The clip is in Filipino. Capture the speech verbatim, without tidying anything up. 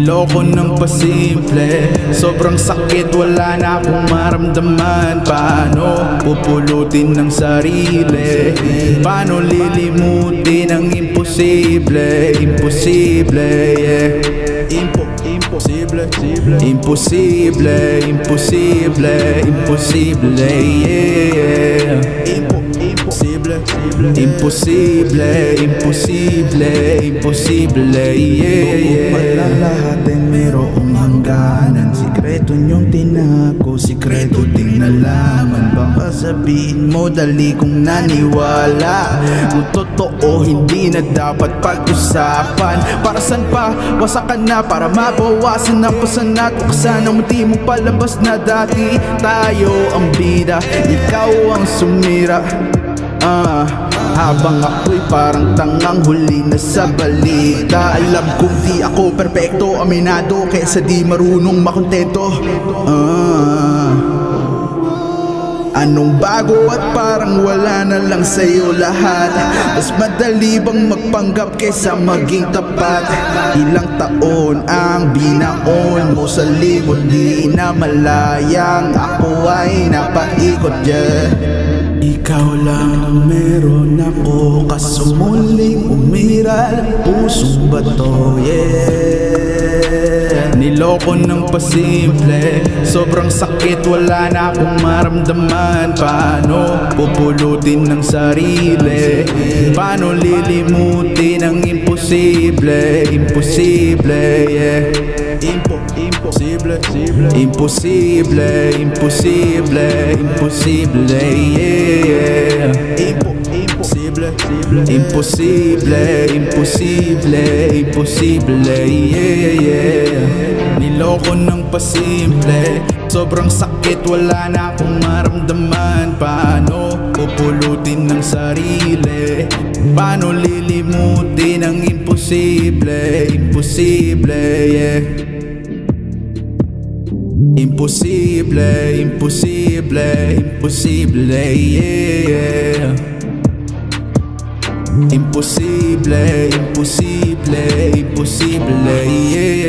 Niloko ng pasimple, sobrang sakit, wala na akong maramdaman. Paano pupulutin ng sarili? Paano lilimutin ang imposible? Imposible, yeah. Impo, imposible, imposible, imposible, imposible, yeah. Impo, imposible, imposible, imposible, imposible, yeah. Malalahatin mayroong hangganan, sikreto niyong tinago, sikreto ding nalaman. Baka sabihin mo dali kong naniwala, kung totoo hindi na dapat pag-usapan. Para saan pa, wasakan na para mabawasan ang pasan at uksan ang munti mong palabas na dati. Tayo ang bida, ikaw ang sumira. Ah, habang ako'y parang tangang huli na sa balita. Alam kong di ako perpekto, aminado, kesa di marunong makontento. Ah, anong bago at parang wala na lang sa'yo lahat? Mas madali bang magpanggap kesa maging tapat? Ilang taon ang binaon mo sa likod, di na malayang ako ay napaikot dyan. Ikaw lang meron ako, kaso muling umiral pusong bato, yeah. Niloko ng pasimple, sobrang sakit, wala na akong maramdaman. Paano pupulutin ng sarili? Paano lilimutin ang imposible? Imposible, yeah. Impo, imposible, imposible, imposible, imposible, yeah. Impo, imposible, imposible, imposible, imposible, yeah. Niloko ng pasimple, sobrang sakit, wala na akong maramdaman. Paano pupulutin ng sarili? Paano lilimutin ang imposible? Imposible, yeah. Imposible, imposible, imposible, yeah. Imposible, imposible, imposible, yeah.